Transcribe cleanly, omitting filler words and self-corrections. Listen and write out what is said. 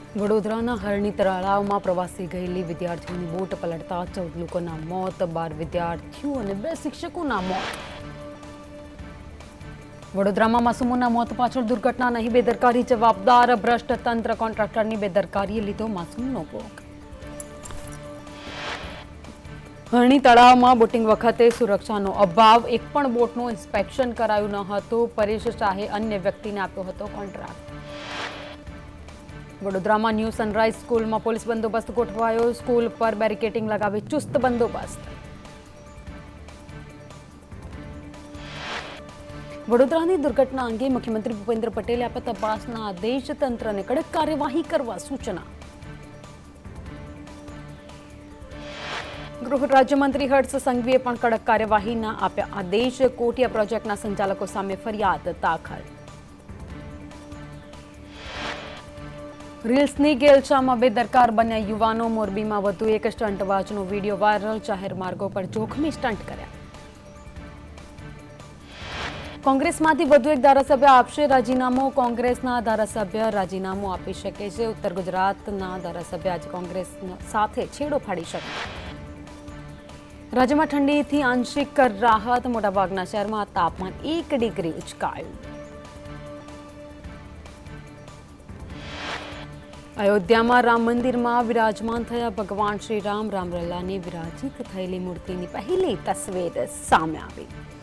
વડોદરાના હરણી તળાવમાં પ્રવાસી ગયેલી વિદ્યાર્થીઓની બોટ પલટતા 14 લોકોના મોત, 12 વિદ્યાર્થીઓ અને 2 શિક્ષકોના મોત। વડોદરામાં માસૂમોના મોત પાછળ દુર્ઘટના નહીં, બેદરકારી જવાબદાર। ભ્રષ્ટ તંત્ર, કોન્ટ્રાક્ટરની બેદરકારીએ લીધો માસૂમનો ભોગ। હરણી તળાવમાં બોટિંગ વખતે સુરક્ષાનો અભાવ, એક પણ બોટનું ઇન્સ્પેક્શન કરાયું ન હતું। પરેશ શાહે અન્ય વ્યક્તિને આપ્યો હતો કોન્ટ્રાક્ટ। વડોદરામાં ન્યૂ સનરાઈઝ સ્કૂલમાં પોલીસ બંદોબસ્ત ગોઠવાયો। સ્કૂલ પર બેરિકેડિંગ લગાવી ચુસ્ત બંદોબસ્ત। વડોદરાની દુર્ઘટના અંગે મુખ્યમંત્રી ભૂપેન્દ્ર પટેલે આપ્યા તપાસના આદેશ, તંત્રને કડક કાર્યવાહી કરવા સૂચના। ગૃહ રાજ્યમંત્રી હર્ષ સંઘવીએ પણ કડક કાર્યવાહીના આપ્યા આદેશ। કોટિયા પ્રોજેક્ટના સંચાલકો સામે ફરિયાદ દાખલ। રીલ્સની ગેલચામાં બેદરકાર બન્યા યુવાનો। મોરબીમાં વધુ એક સ્ટંટબાજનો વિડીયો વાયરલ। જાહેર માર્ગો પર જોખમી સ્ટંટ કર્યા। કોંગ્રેસમાંથી વધુ એક ધારાસભ્ય આપશે રાજીનામું। કોંગ્રેસના ધારાસભ્ય રાજીનામું આપી શકે છે। ઉત્તર ગુજરાતના ધારાસભ્ય આજે કોંગ્રેસ સાથે છેડો ફાડી શકે। રાજ્યમાં ઠંડીથી આંશિક રાહત। મોટાભાગના શહેરમાં તાપમાન 1 ડિગ્રી ઉંચકાયું। અયોધ્યામાં રામ મંદિરમાં વિરાજમાન થયા ભગવાન શ્રી રામ। રામલલ્લાની વિરાજિત થયેલી મૂર્તિની પહેલી તસવીર સામે આવી।